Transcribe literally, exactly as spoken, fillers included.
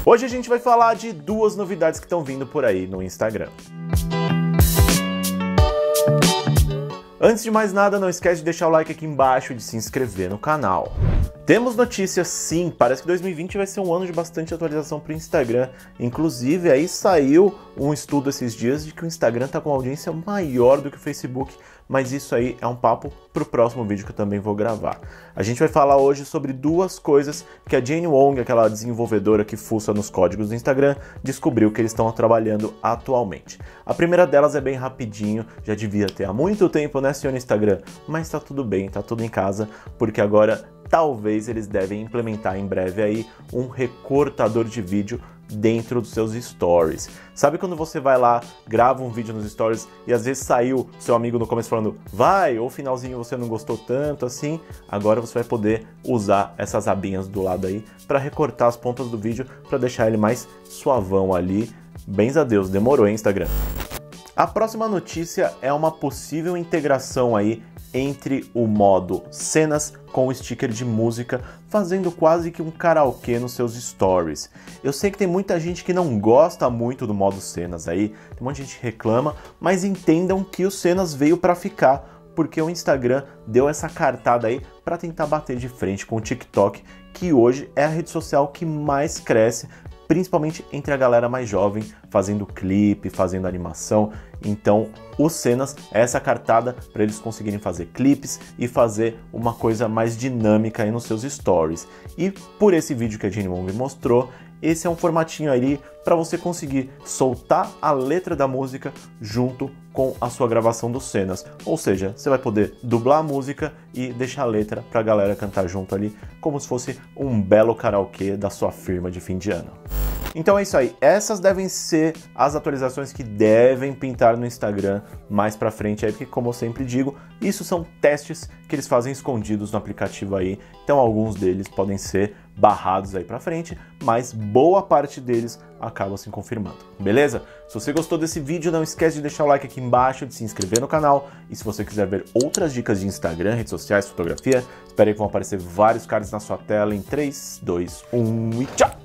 Hoje a gente vai falar de duas novidades que estão vindo por aí no Instagram. Antes de mais nada, não esquece de deixar o like aqui embaixo e de se inscrever no canal. Temos notícias sim, parece que dois mil e vinte vai ser um ano de bastante atualização para o Instagram. Inclusive, aí saiu um estudo esses dias de que o Instagram está com uma audiência maior do que o Facebook, mas isso aí é um papo para o próximo vídeo que eu também vou gravar. A gente vai falar hoje sobre duas coisas que a Jane Wong, aquela desenvolvedora que fuça nos códigos do Instagram, descobriu que eles estão trabalhando atualmente. A primeira delas é bem rapidinho, já devia ter há muito tempo, né, senhor Instagram? Mas tá tudo bem, tá tudo em casa, porque agora talvez eles devem implementar em breve aí um recortador de vídeo dentro dos seus stories. Sabe quando você vai lá, grava um vídeo nos stories e às vezes saiu seu amigo no começo falando vai, ou finalzinho você não gostou tanto assim? Agora você vai poder usar essas abinhas do lado aí para recortar as pontas do vídeo para deixar ele mais suavão ali. Bens a Deus, demorou, hein, Instagram? A próxima notícia é uma possível integração aí entre o modo cenas com o sticker de música, fazendo quase que um karaokê nos seus stories. Eu sei que tem muita gente que não gosta muito do modo cenas aí, tem um monte de gente que reclama, mas entendam que o cenas veio para ficar, porque o Instagram deu essa cartada aí para tentar bater de frente com o TikTok, que hoje é a rede social que mais cresce, principalmente entre a galera mais jovem, fazendo clipe, fazendo animação. Então, os cenas é essa cartada para eles conseguirem fazer clipes e fazer uma coisa mais dinâmica aí nos seus stories. E por esse vídeo que a Jane Wong mostrou, esse é um formatinho aí para você conseguir soltar a letra da música junto com a sua gravação dos cenas. Ou seja, você vai poder dublar a música e deixar a letra para a galera cantar junto ali, como se fosse um belo karaokê da sua firma de fim de ano. Então é isso aí, essas devem ser as atualizações que devem pintar no Instagram mais pra frente aí, porque como eu sempre digo, isso são testes que eles fazem escondidos no aplicativo aí, então alguns deles podem ser barrados aí pra frente, mas boa parte deles acaba se confirmando, beleza? Se você gostou desse vídeo, não esquece de deixar o like aqui embaixo, de se inscrever no canal, e se você quiser ver outras dicas de Instagram, redes sociais, fotografia, espere aí que vão aparecer vários cards na sua tela em três, dois, um e tchau!